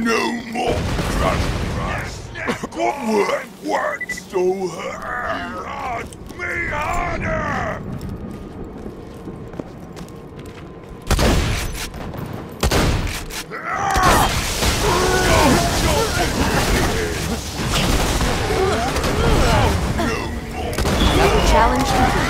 No more crush. Good work so hard. Me harder. Challenge complete.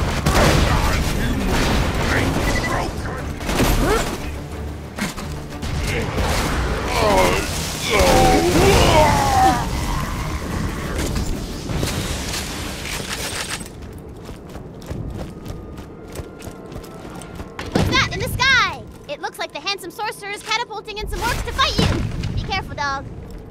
What's that in the sky? It looks like the handsome sorcerer is catapulting in some orcs to fight you. Be careful, dog.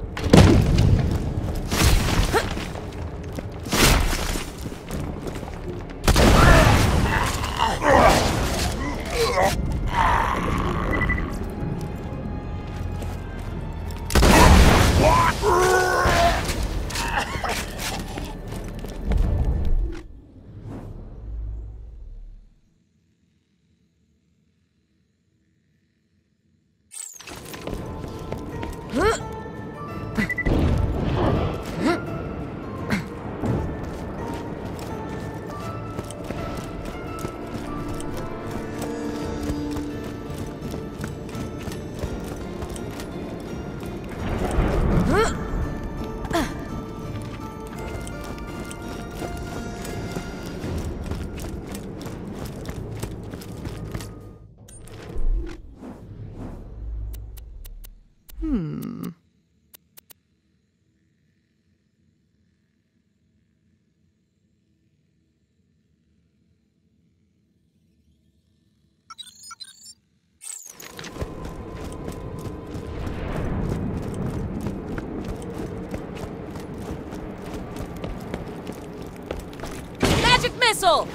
Magic missile!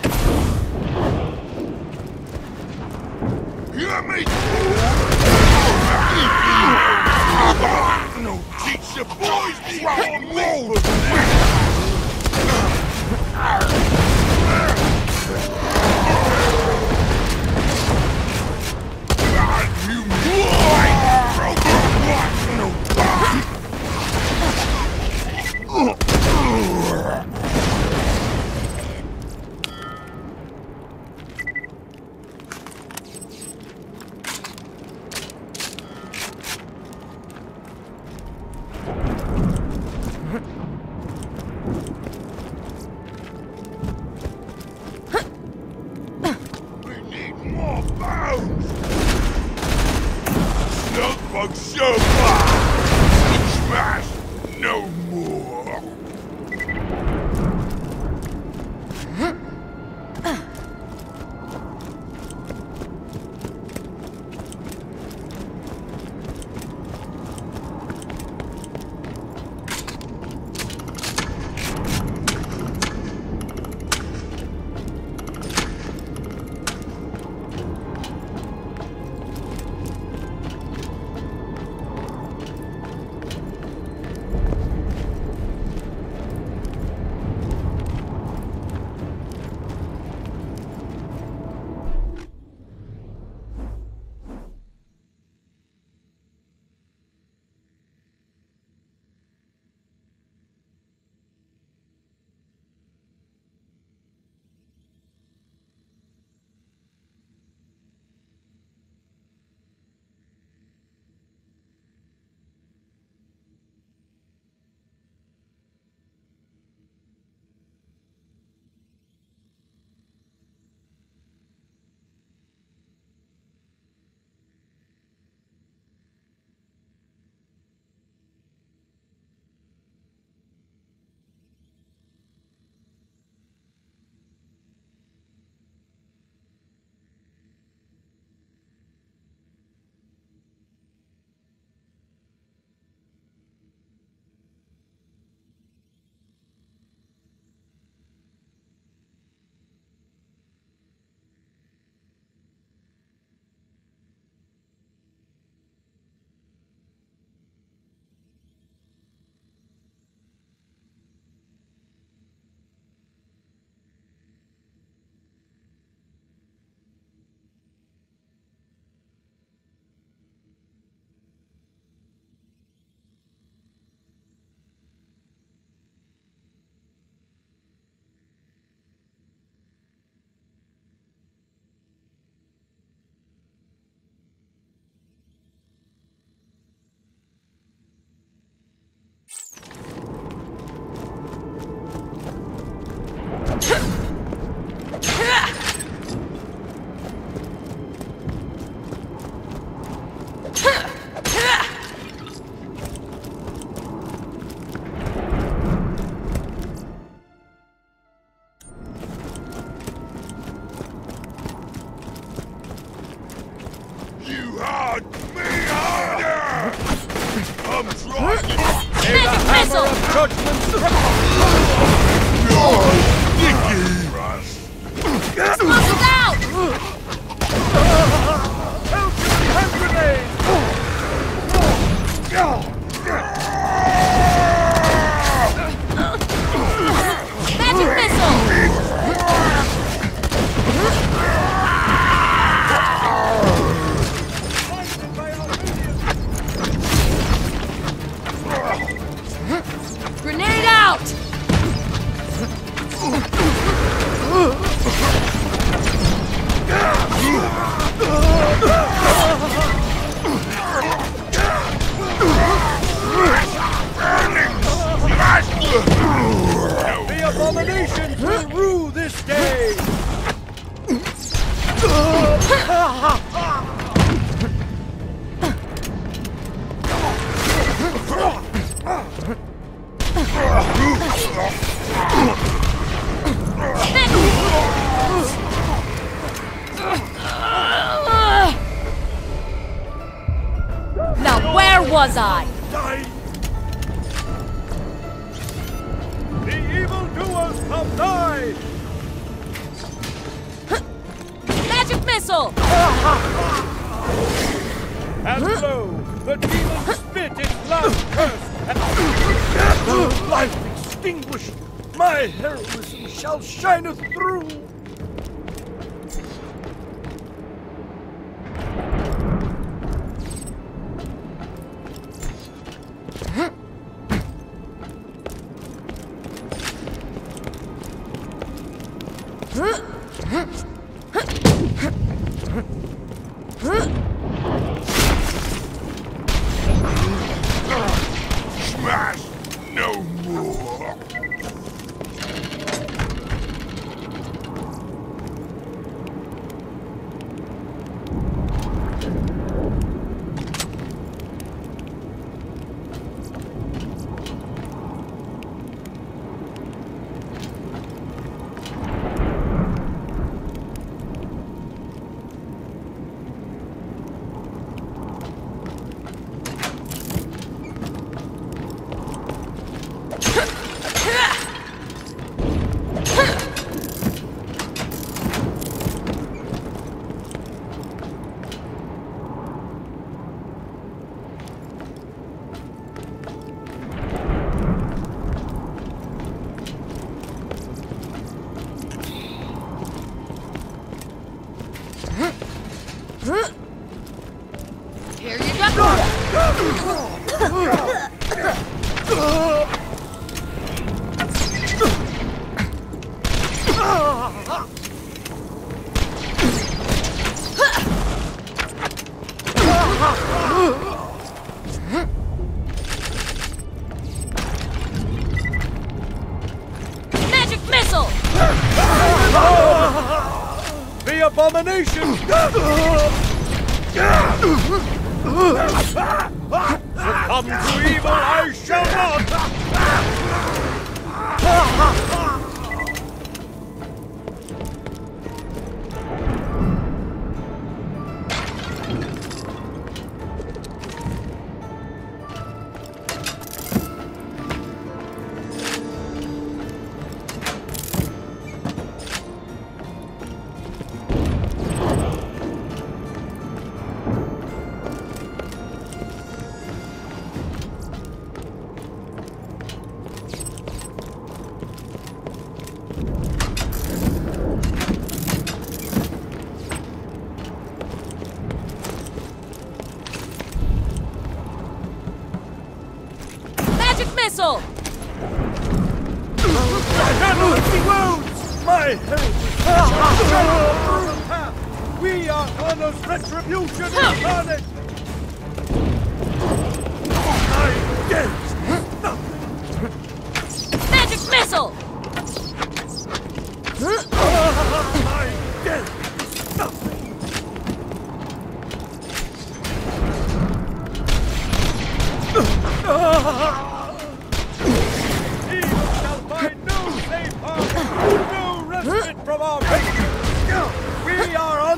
Hear me? No, teach the boys to roll. Bug so far! Smash no more! Magic missile! Explosive out! Magic missile! Grenade out! The abominations will rule this day! Now where was I? Die! The evildoers have died! Magic missile! And lo, the demon spit its last curse, and life extinguished, my heroism shall shineth through! Smash no more. Here you go! Magic missile! The abomination! Succumb to evil I shall not! Magic missile! My health! We are Honor's retribution incarnate! My death is nothing! Magic missile! My death is nothing! Evil shall find no safe harbor, no respite from our vengeance! We are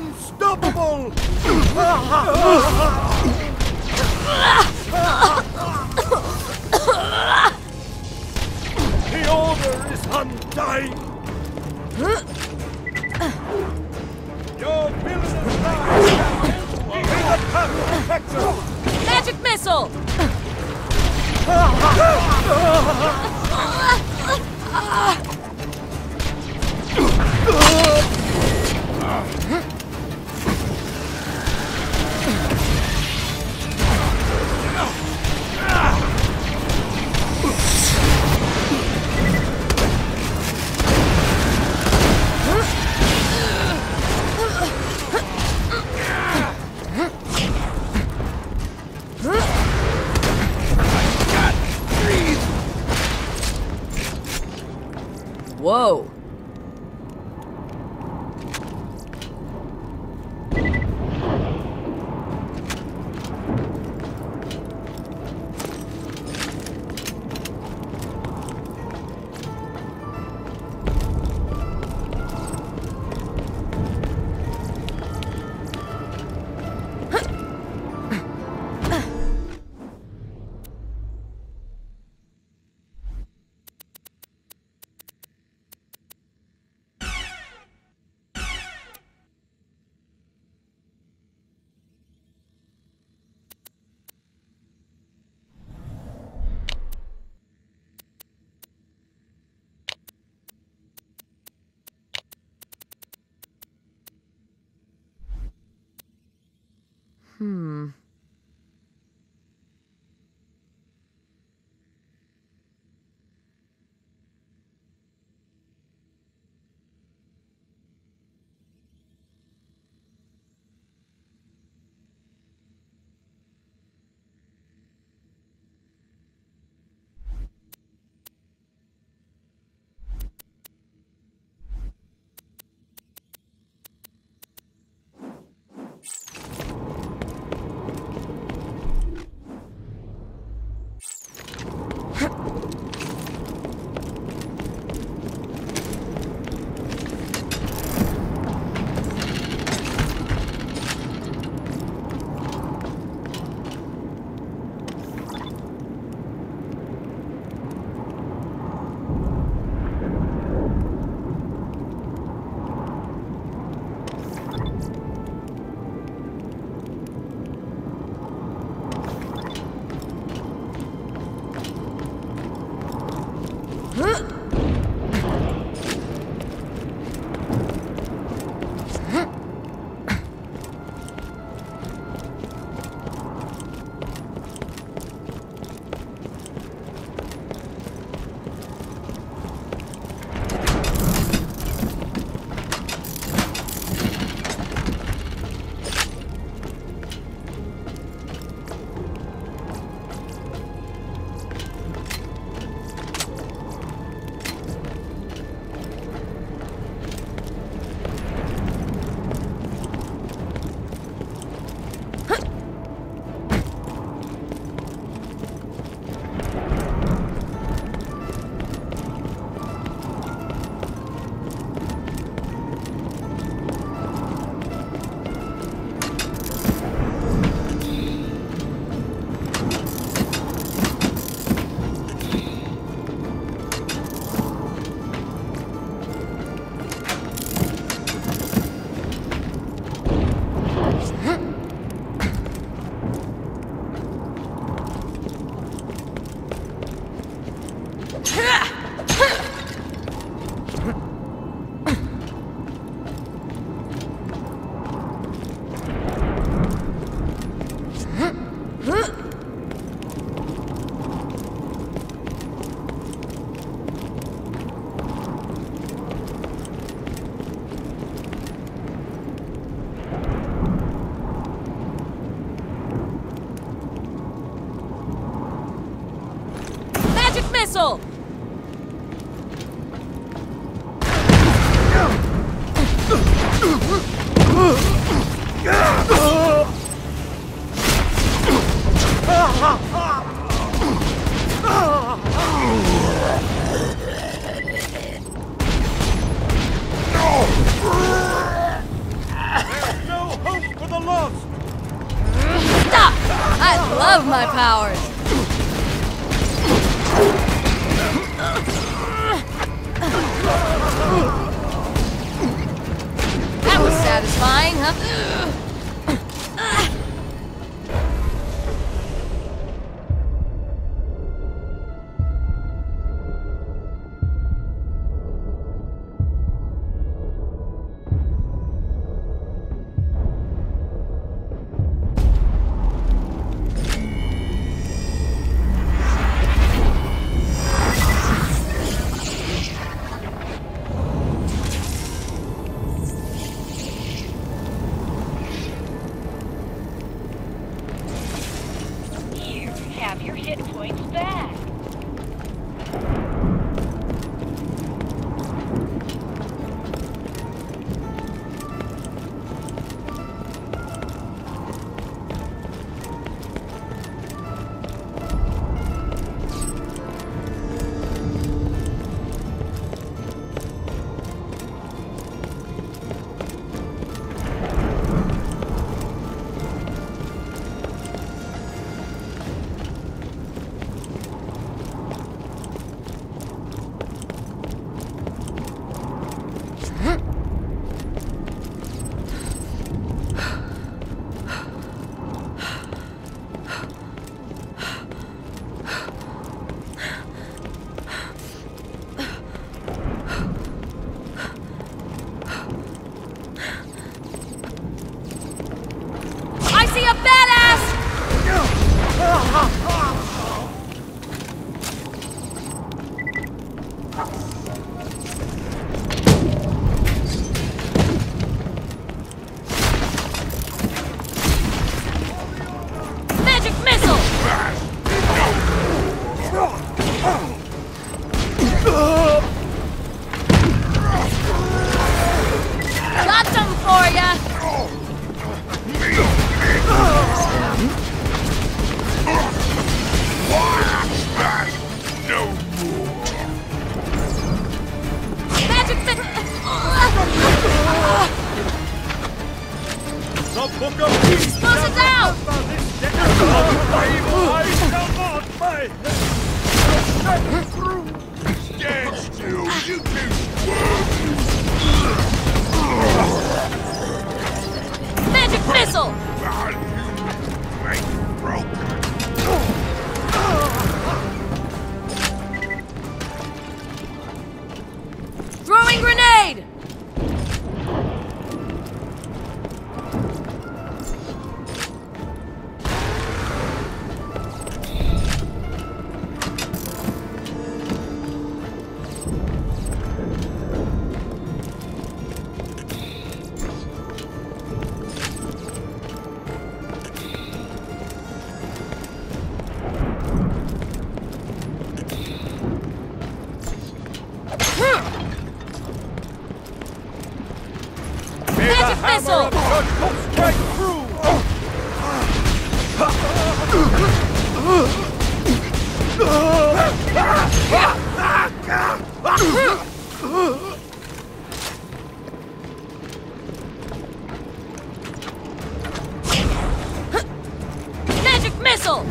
unstoppable! dying. Your villainous lies, Captain! May the path protect us! Magic missile! Whoa. Missile! No hope for the lost! Stop! I love my powers! That was satisfying, huh? Have your hit points back. I see a badass! Magic missile! Got some for ya! No more. Magic missile! The Book of Peace! Explosives out! Stand still, you two worms. Magic missile! God, you make broken. Throwing grenade! Magic missile! Strike through! Magic missile!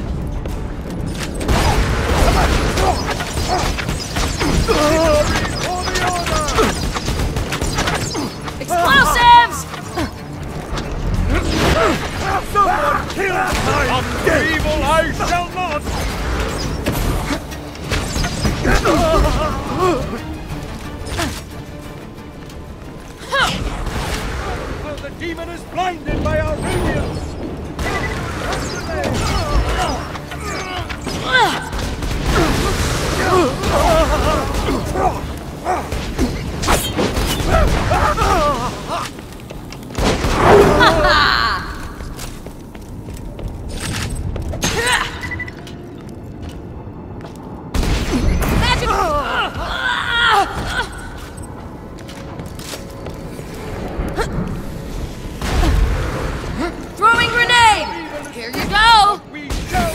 Explosives! Someone kill my evil I shall not! The demon is blinded by our radiance! Magic! Throwing grenade! Here you go! We shall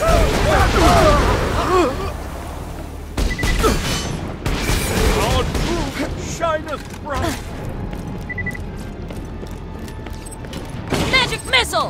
Our truth shineth bright! Magic missile!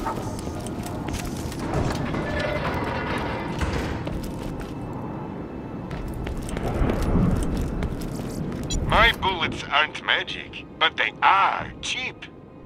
My bullets aren't magic, but they are cheap.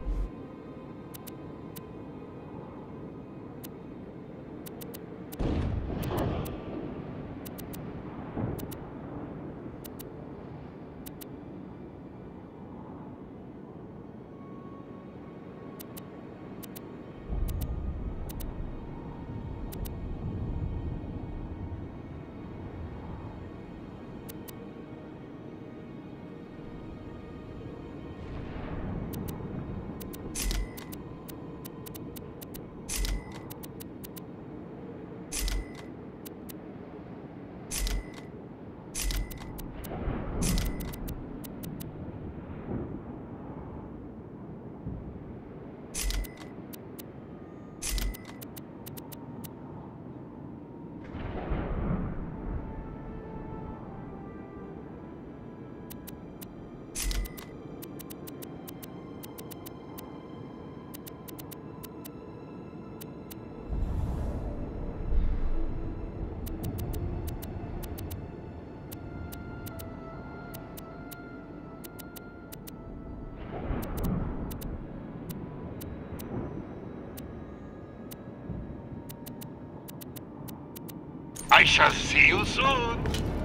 I shall see you soon.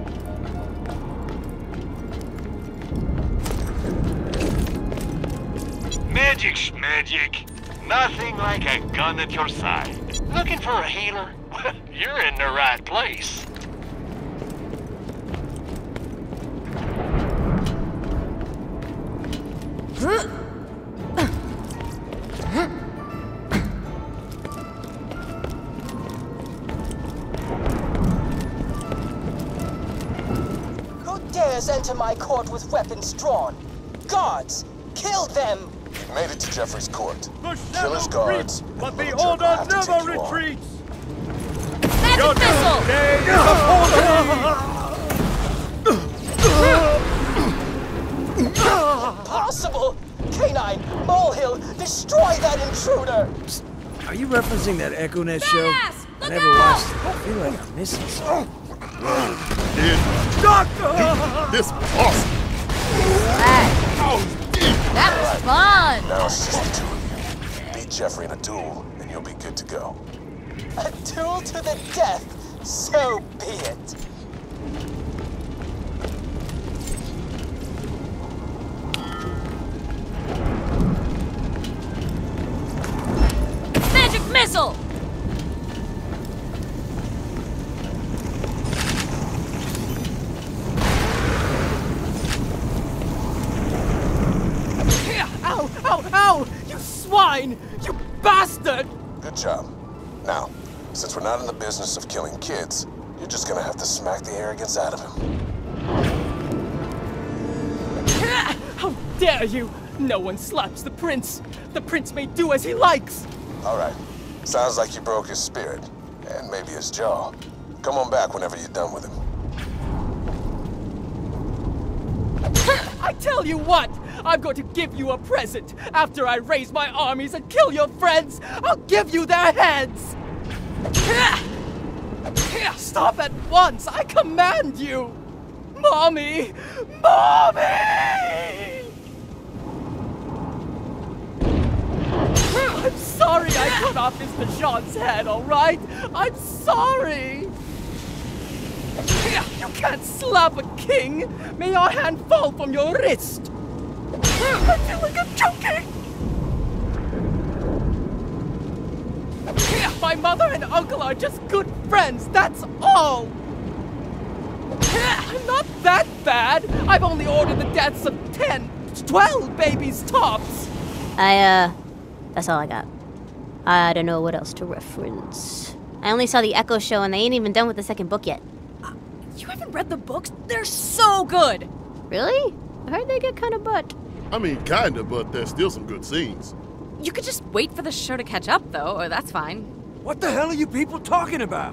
Magic schmagic. Nothing like a gun at your side. Looking for a healer? You're in the right place. Enter my court with weapons drawn. Guards, kill them! You've made it to Jeffrey's court. The Kill his shadow guards, creeps, and but the Little Jerk will order have to never take you on. retreats. Magic missile! Day is upon Impossible! Canine, Molehill, destroy that intruder! Are you referencing that Echo Net show? Badass! I Look never out! watched it. I feel like I'm missing something. This was awesome. That was fun! Now it's just the two of you. Beat Jeffrey in a duel, and you'll be good to go. A duel to the death, so be it. Magic missile! Ow, ow, ow! You swine! You bastard! Good job. Now, since we're not in the business of killing kids, you're just gonna have to smack the arrogance out of him. How dare you! No one slaps the prince! The prince may do as he likes! All right. Sounds like you broke his spirit, and maybe his jaw. Come on back whenever you're done with him. I tell you what! I'm going to give you a present! After I raise my armies and kill your friends, I'll give you their heads! Stop at once! I command you! Mommy! Mommy! I'm sorry I cut off Mr. Jean's head, alright? I'm sorry! You can't slap a king! May your hand fall from your wrist! I feel like I'm choking! My mother and uncle are just good friends, that's all! I'm not that bad! I've only ordered the deaths of 10, 12 babies tops! That's all I got. I don't know what else to reference. I only saw the Echo show and they ain't even done with the second book yet. You haven't read the books? They're so good! Really? I heard they get kind of butt. I mean, kinda, but there's still some good scenes. You could just wait for the show to catch up, though, or that's fine. What the hell are you people talking about?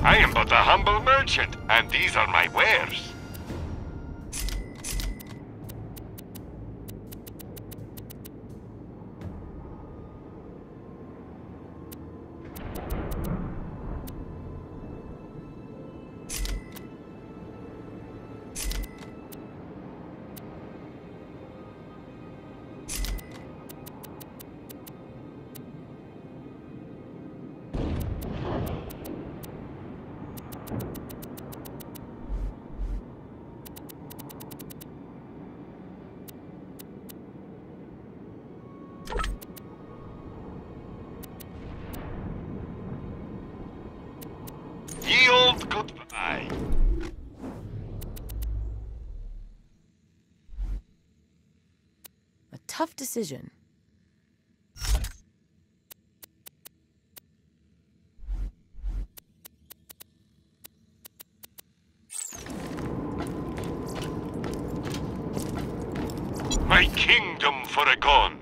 I am but a humble merchant, and these are my wares. Ye old goodbye. A tough decision. My kingdom for a gun.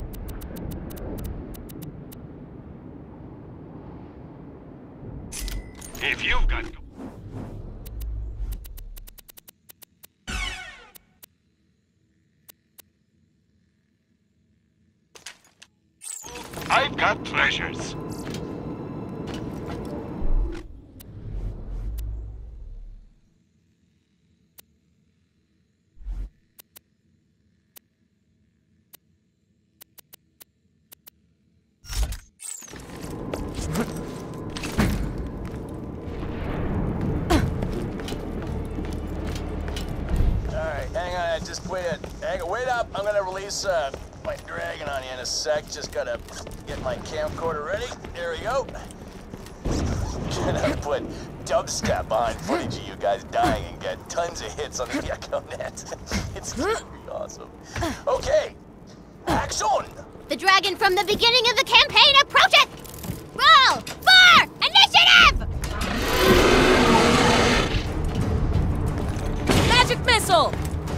If you've got... I've got treasures. Just wait up. I'm gonna release my dragon on you in a sec. Just gotta get my camcorder ready. There we go. Gonna put dubstep behind footage of you guys dying and get tons of hits on the EchoNet. It's gonna be awesome. Okay, action! The dragon from the beginning of the campaign approacheth! Roll for initiative! Magic missile!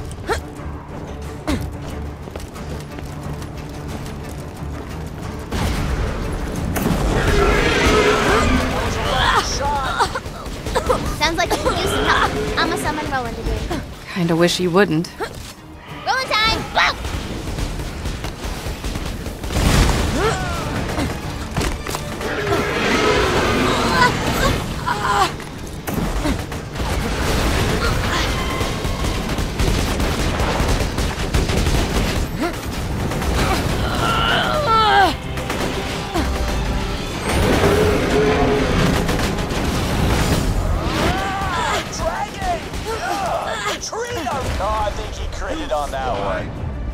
Sounds like you could use some help. I'ma summon Roland to do it. Kinda wish he wouldn't. Roland time! Whoa! Oh, I think he critted on that one.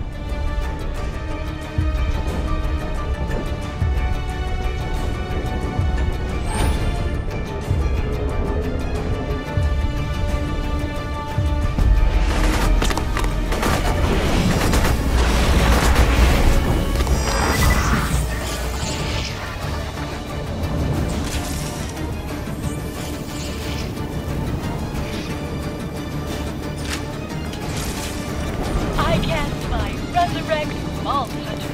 Resurrect Vault Hunters.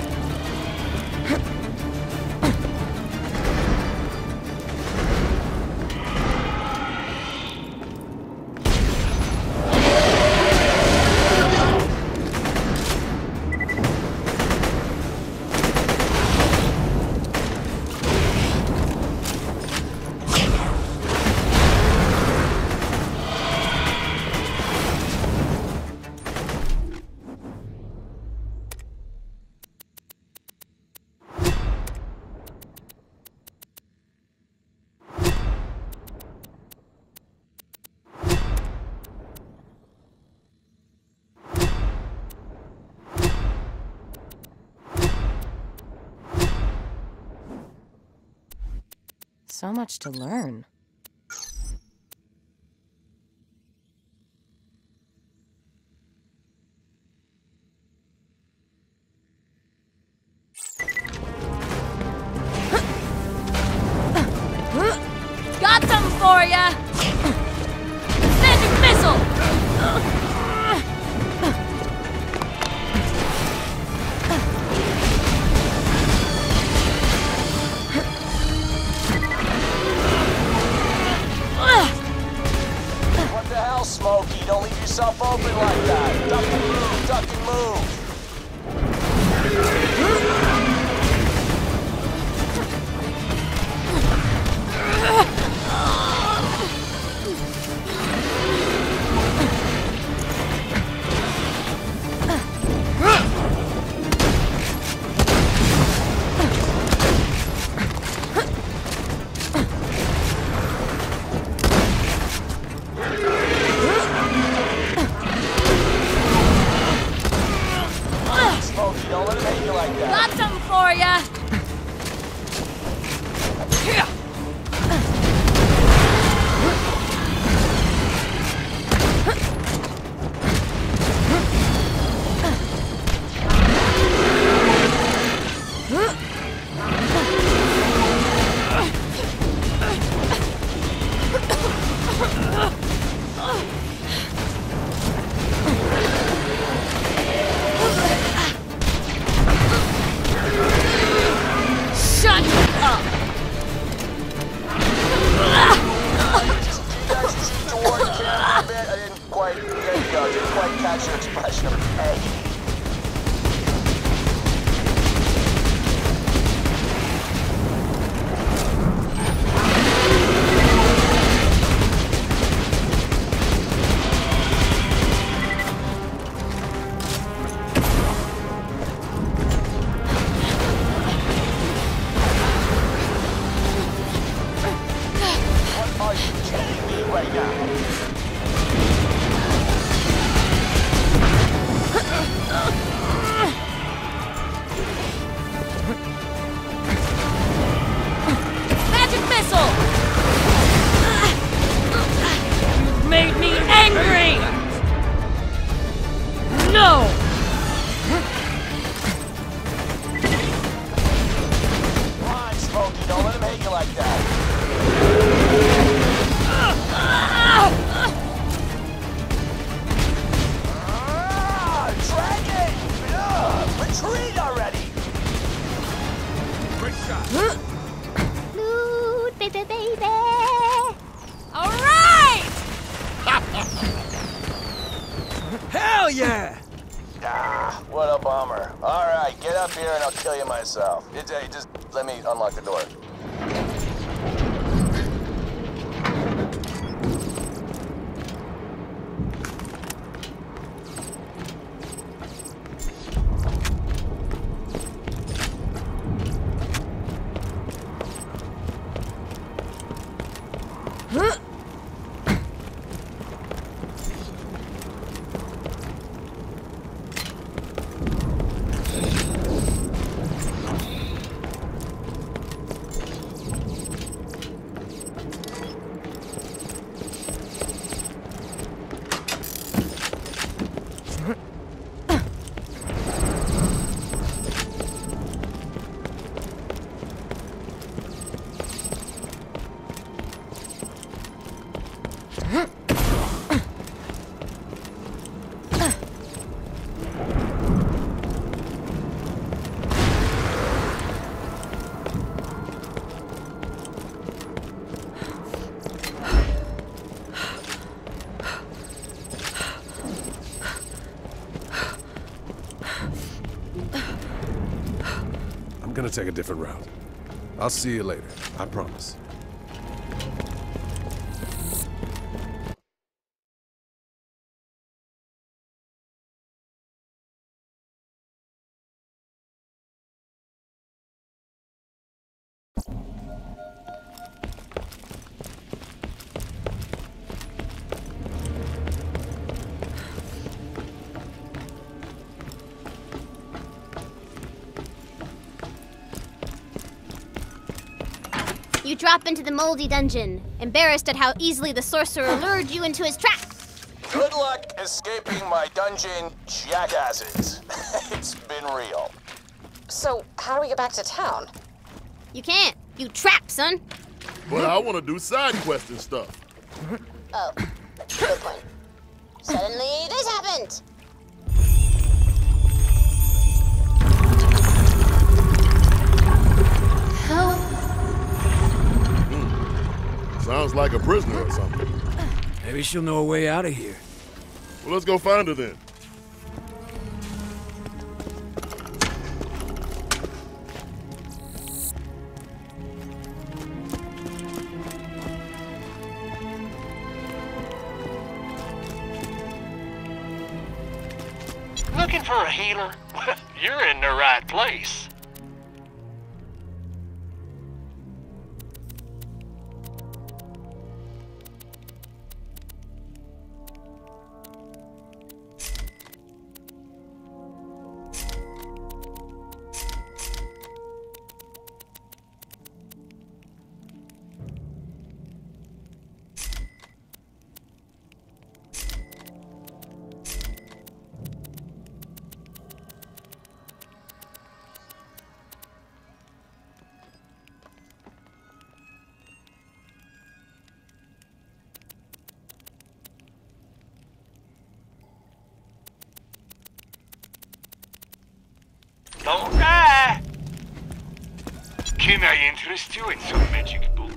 So much to learn. Got something for ya! Magic missile! myself. Hey, just let me unlock the door. I'm gonna take a different route. I'll see you later, I promise. You drop into the moldy dungeon, embarrassed at how easily the sorcerer lured you into his trap. Good luck escaping my dungeon, jackasses. It's been real. So, how do we get back to town? You can't. You trapped, son. But I want to do side quest and stuff. Oh, good point. Suddenly, this happened. Sounds like a prisoner or something. Maybe she'll know a way out of here. Well, let's go find her then. Looking for a healer? You're in the right place. Don't die! Can I interest you in some magic book?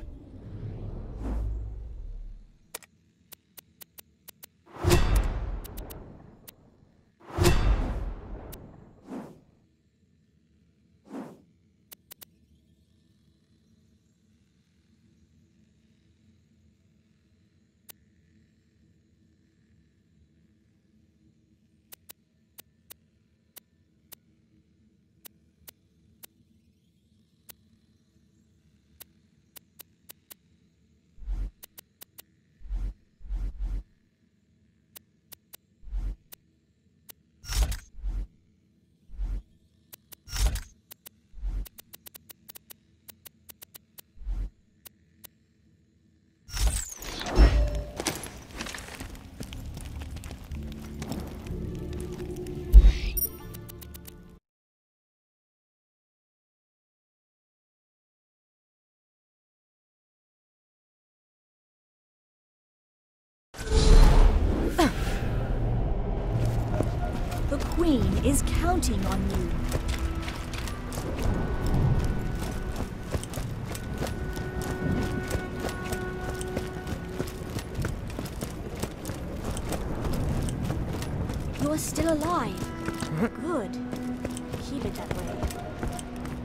The Queen is counting on you. You're still alive. Good. Keep it that way.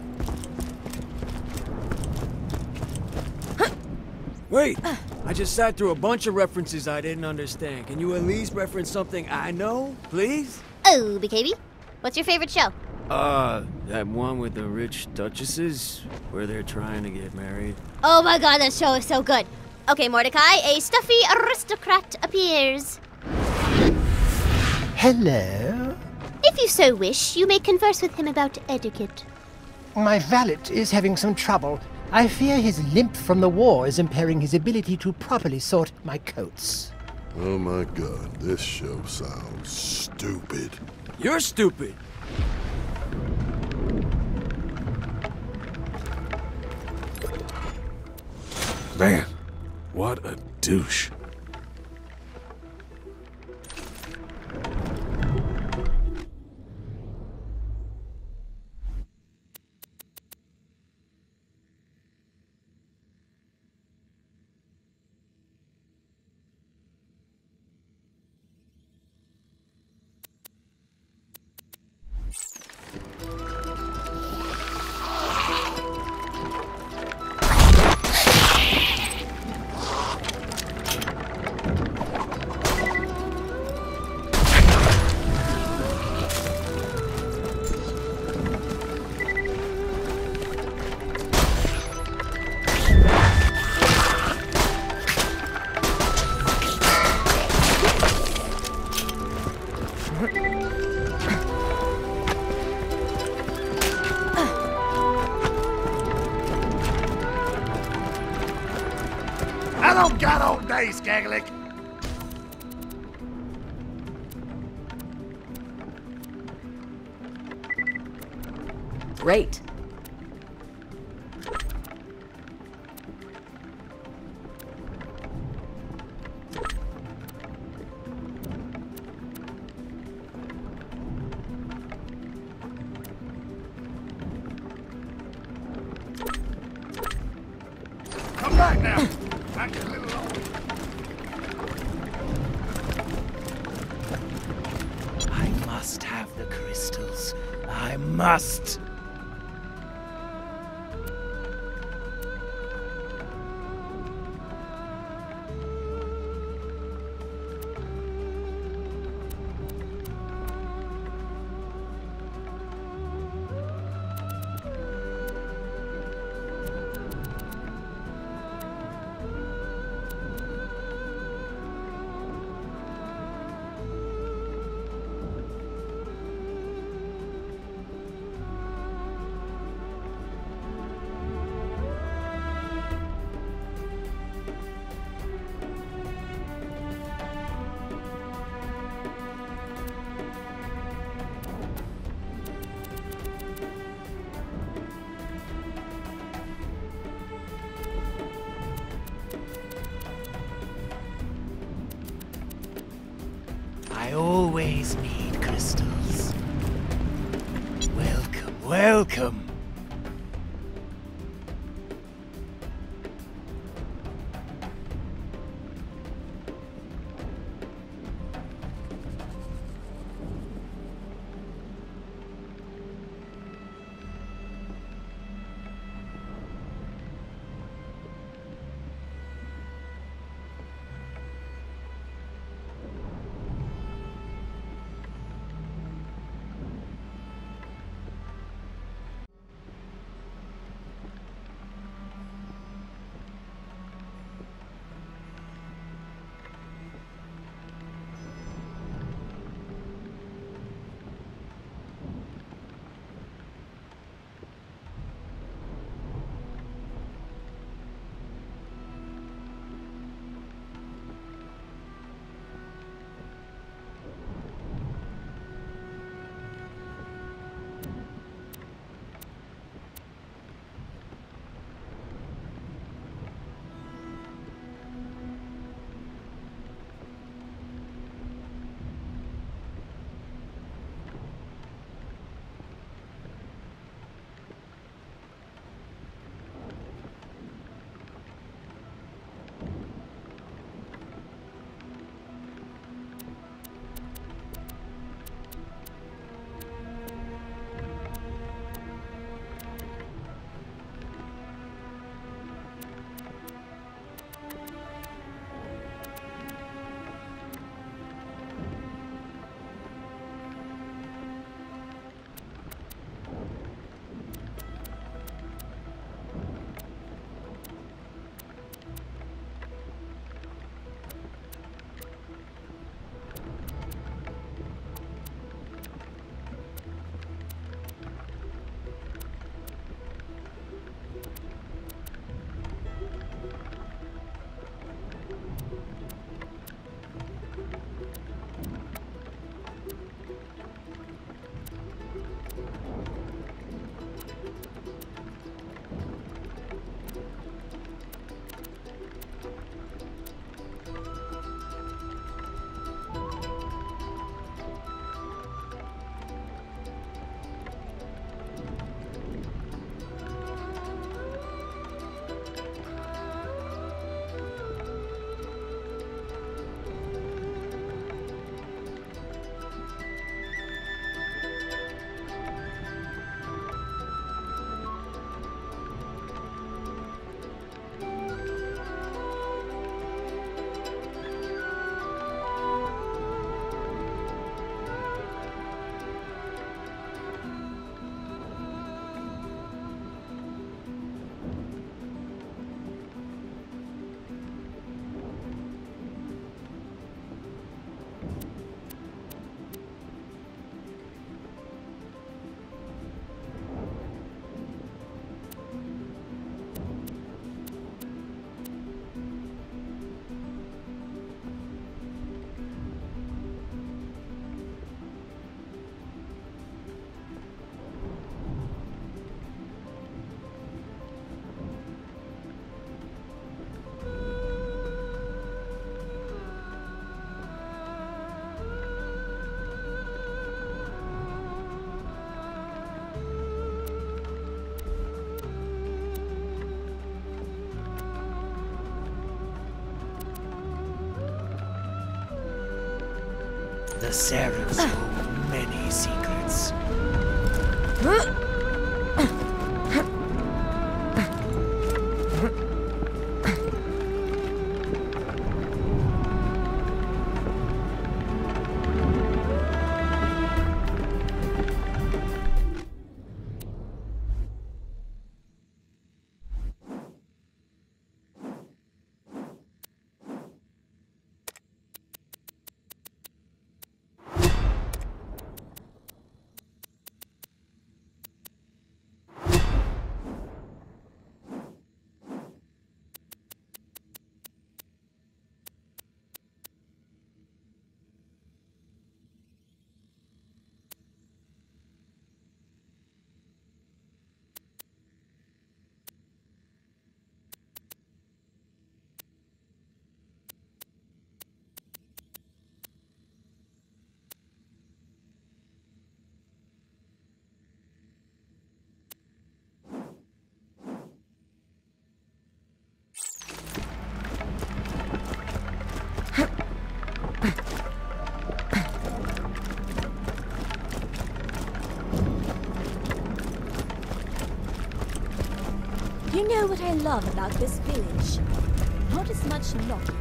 Wait! I just sat through a bunch of references I didn't understand. Can you at least reference something I know, please? Oh, BKB, what's your favorite show? That one with the rich duchesses, where they're trying to get married. Oh my god, that show is so good. Okay, Mordecai, a stuffy aristocrat appears. Hello? If you so wish, you may converse with him about etiquette. My valet is having some trouble. I fear his limp from the war is impairing his ability to properly sort my coats. Oh my god, this show sounds stupid. You're stupid! Man, what a douche. I don't got all day, Skagalick. Great. Come back now. I get a little long. I must have the crystals. I must. I always need crystals. Welcome, welcome. The Sarens hold many secrets. You know what I love about this village? Not as much knocking.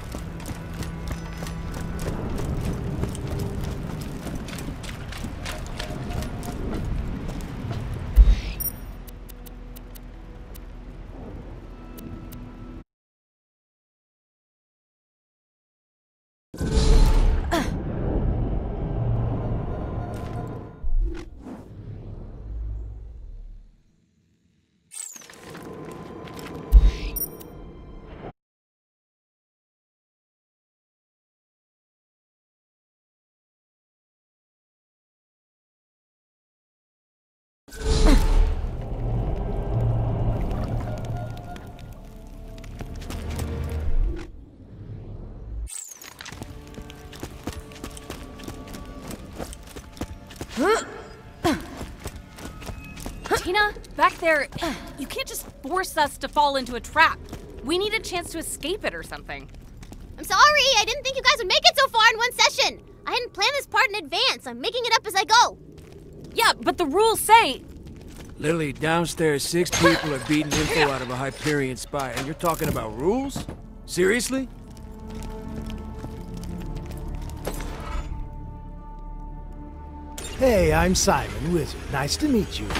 Tina, back there, you can't just force us to fall into a trap. We need a chance to escape it or something. I'm sorry, I didn't think you guys would make it so far in one session. I hadn't planned this part in advance. I'm making it up as I go. Yeah, but the rules say... Lily, downstairs 6 people are beating info out of a Hyperion spy, and you're talking about rules? Seriously? Hey, I'm Simon, Wizard. Nice to meet you.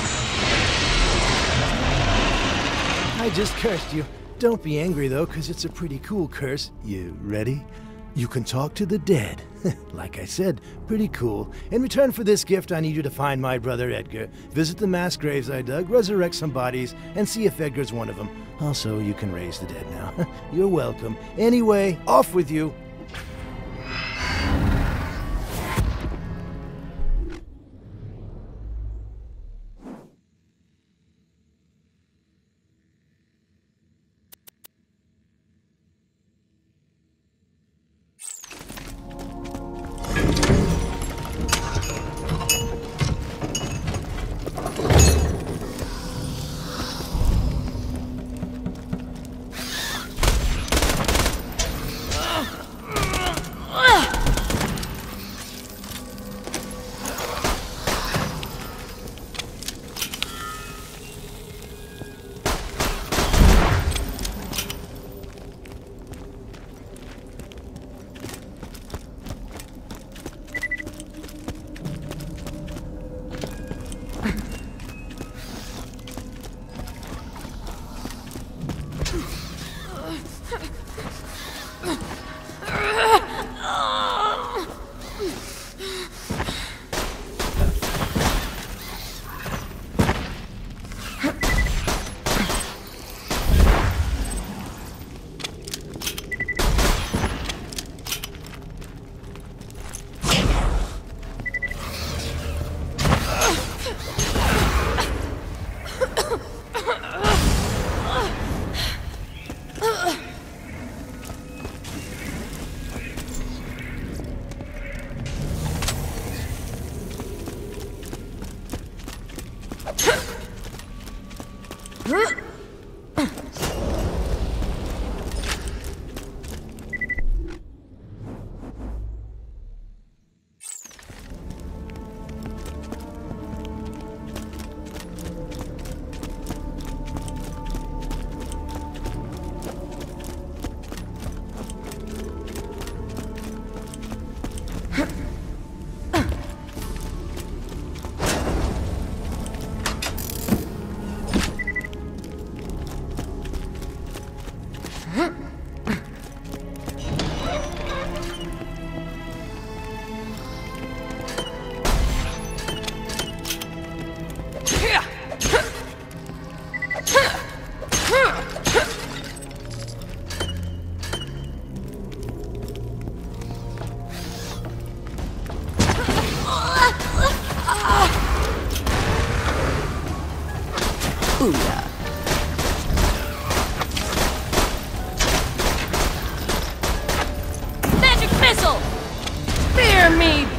I just cursed you. Don't be angry, though, because it's a pretty cool curse. You ready? You can talk to the dead. Like I said, pretty cool. In return for this gift, I need you to find my brother Edgar, visit the mass graves I dug, resurrect some bodies, and see if Edgar's one of them. Also, you can raise the dead now. You're welcome. Anyway, off with you.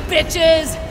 bitches!